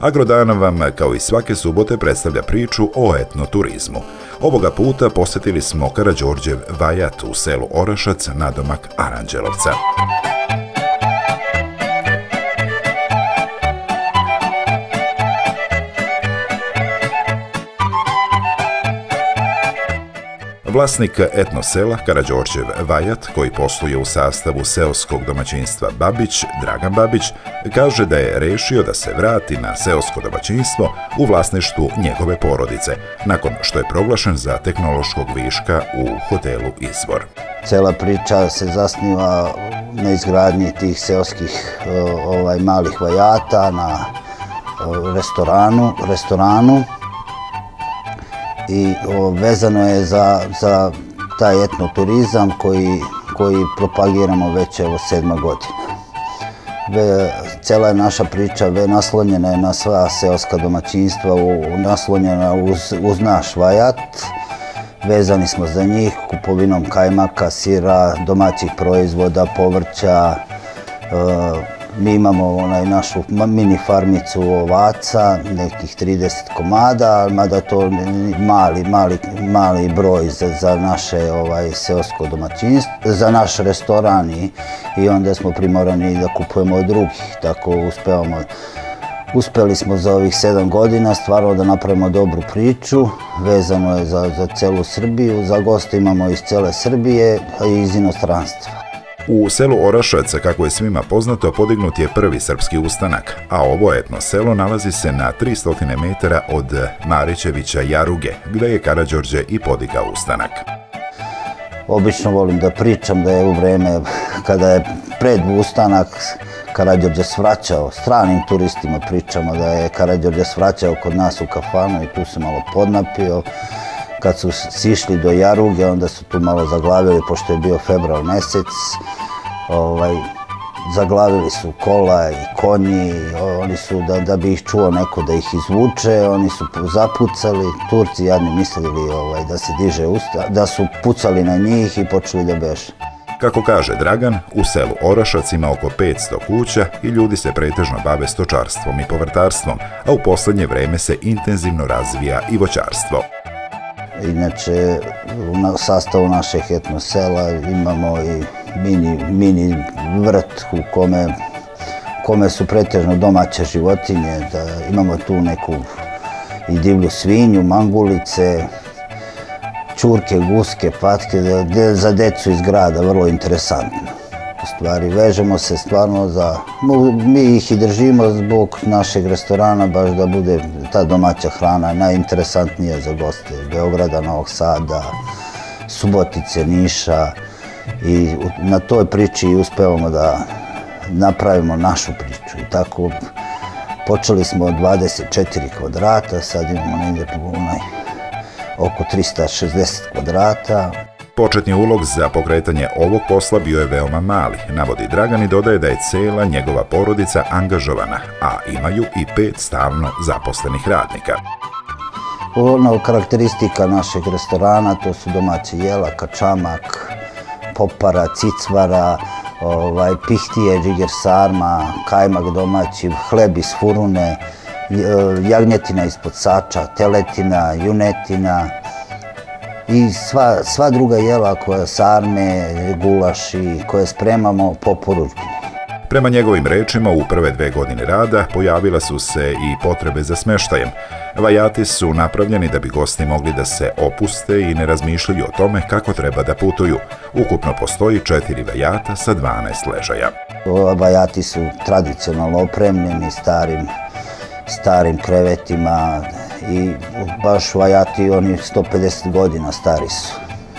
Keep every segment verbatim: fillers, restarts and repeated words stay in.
Agrodan vam, kao i svake subote, predstavlja priču o etnoturizmu. Ovoga puta posjetili smo Karađorđev vajat u selu Orašac, nadomak Aranđelovca. Vlasnik etno sela Karađorđev vajat, koji posluje u sastavu seoskog domaćinstva Babić, Dragan Babić, kaže da je rešio da se vrati na seosko domaćinstvo u vlasništvu njegove porodice, nakon što je proglašen za tehnološkog viška u hotelu Izvor. Cela priča se zasniva na izgradnji tih seoskih ovaj, malih vajata, na restoranu, restoranu. I o, vezano je za, za taj etnoturizam koji, koji propagiramo već evo sedma godina. Ve, cela je naša priča ve, naslonjena je na sva seoska domaćinstva, u, naslonjena uz, uz naš vajat. Vezani smo za njih kupovinom kajmaka, sira, domaćih proizvoda, povrća. E, Mi imamo onaj našu mini farmicu ovaca, nekih trideset komada, mada to mali, mali, mali broj za, za naše ovaj, seosko domaćinstvo, za naš restoran i, i onda smo primorani da kupujemo od drugih, tako uspevamo. Uspeli smo za ovih sedam godina stvarno da napravimo dobru priču, vezano je za, za celu Srbiju, za goste imamo iz cele Srbije i iz inostranstva. U selu Orašac, kako je svima poznato, podignut je prvi srpski ustanak, a ovo etno selo nalazi se na tristo metara od Marićevića Jaruge, gde je Karađorđe i podigao ustanak. Obično volim da pričam da je u vreme kada je pred ustanak Karađorđe svraćao, stranim turistima pričamo da je Karađorđe svraćao kod nas u kafanu i tu se malo podnapio. Kad su sišli do Jaruge, onda su tu malo zaglavili, pošto je bio februar mesec. Ovaj, zaglavili su kola i konji, oni su, da, da bi ih čuo neko da ih izvuče, oni su zapucali. Turci jadni mislili ovaj, da se diže usta, da su pucali na njih i počeli da beže. Kako kaže Dragan, u selu Orašac ima oko petsto kuća i ljudi se pretežno bave stočarstvom i povrtarstvom, a u poslednje vreme se intenzivno razvija i voćarstvo. Inače, u sastavu našeg etno sela imamo i mini, mini vrt u kome, kome su pretežno domaće životinje. Da imamo tu neku i divlju svinju, mangulice, čurke, guske, patke, da, da, za decu iz grada, vrlo interesantno. U stvari, vežemo se stvarno za... Mi ih i držimo zbog našeg restorana, baš da bude ta domaća hrana najinteresantnija za goste Beograda, Novog Sada, Subotice, Niša. I na toj priči uspevamo da napravimo našu priču. I tako počeli smo od dvadeset četiri kvadrata, sad imamo negdje onaj, oko trista šezdeset kvadrata. Početni ulog za pokretanje ovog posla bio je veoma mali, navodi Dragan i dodaje da je cela njegova porodica angažovana, a imaju i pet stalno zaposlenih radnika. Ono karakteristika našeg restorana to su domaće jela, kačamak, popara, cicvara, ovaj, pihtije, džiger sarma, kajmak domaći, hleb iz furune, jagnjetina ispod sača, teletina, junetina, i sva, sva druga jela koja sarme, gulaši, koje spremamo po porudžbini. Prema njegovim rečima, u prve dve godine rada pojavila su se i potrebe za smeštajem. Vajati su napravljeni da bi gosti mogli da se opuste i ne razmišljaju o tome kako treba da putuju. Ukupno postoji četiri vajata sa dvanaest ležaja. Vajati su tradicionalno opremljeni starim, starim krevetima, i baš vajati, oni sto pedeset godina stari su.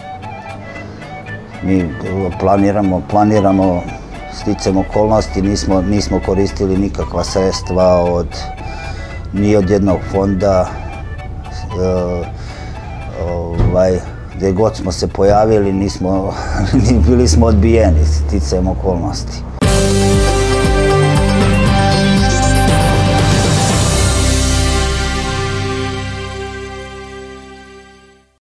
Mi planiramo, planiramo sticam okolnosti, nismo, nismo koristili nikakva sredstva od, ni od jednog fonda. E, ovaj, gdje god smo se pojavili, nismo, bili smo odbijeni sticajem okolnosti.